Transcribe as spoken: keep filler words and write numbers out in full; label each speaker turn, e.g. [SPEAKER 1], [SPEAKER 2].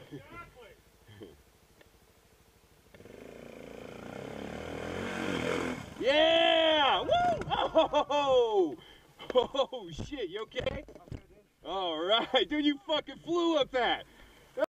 [SPEAKER 1] Yeah! Woo! Oh! Oh, shit, you okay? All right, dude, you fucking flew up that.